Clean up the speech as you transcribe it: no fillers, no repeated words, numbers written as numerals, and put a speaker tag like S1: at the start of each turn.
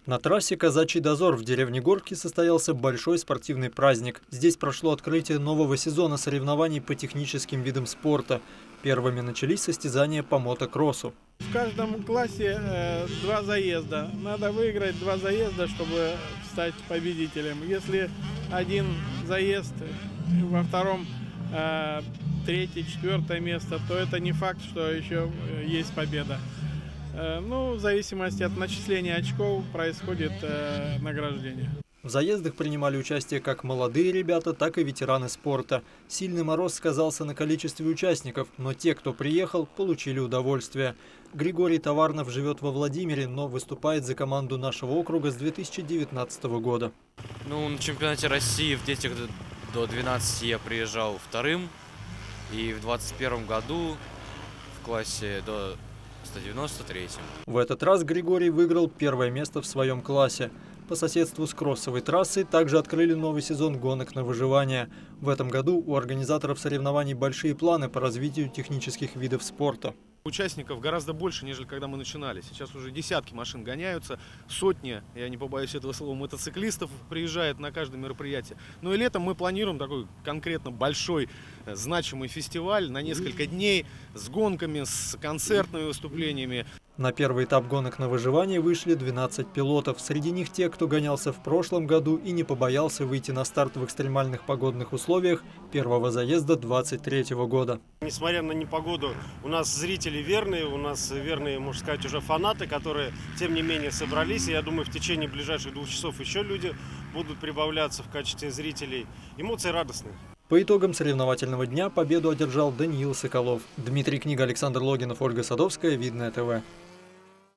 S1: На трассе «Казачий дозор» в деревне Горки состоялся большой спортивный праздник. Здесь прошло открытие нового сезона соревнований по техническим видам спорта. Первыми начались состязания по мотокроссу.
S2: В каждом классе 2 заезда. Надо выиграть 2 заезда, чтобы стать победителем. Если один заезд, во втором 3-е, 4-е место, то это не факт, что еще есть победа. Ну, в зависимости от начисления очков происходит награждение.
S1: В заездах принимали участие как молодые ребята, так и ветераны спорта. Сильный мороз сказался на количестве участников, но те, кто приехал, получили удовольствие. Григорий Товарнов живет во Владимире, но выступает за команду нашего округа с 2019 года.
S3: На чемпионате России в детях до 12 я приезжал вторым. И в 2021 году в классе до 193-м.
S1: В этот раз Григорий выиграл первое место в своем классе. По соседству с кроссовой трассой также открыли новый сезон гонок на выживание. В этом году у организаторов соревнований большие планы по развитию технических видов спорта.
S4: Участников гораздо больше, нежели когда мы начинали. Сейчас уже десятки машин гоняются, сотни, я не побоюсь этого слова, мотоциклистов приезжает на каждое мероприятие. Ну и летом мы планируем такой конкретно большой, значимый фестиваль на несколько дней с гонками, с концертными выступлениями.
S1: На первый этап гонок на выживание вышли 12 пилотов. Среди них те, кто гонялся в прошлом году и не побоялся выйти на старт в экстремальных погодных условиях первого заезда 2023 года.
S5: Несмотря на непогоду, у нас зрители верные, у нас верные, можно сказать, уже фанаты, которые, тем не менее, собрались. И я думаю, в течение ближайших 2 часов еще люди будут прибавляться в качестве зрителей. Эмоции радостные.
S1: По итогам соревновательного дня победу одержал Даниил Соколов. Дмитрий Книга, Александр Логинов, Ольга Садовская, Видное ТВ.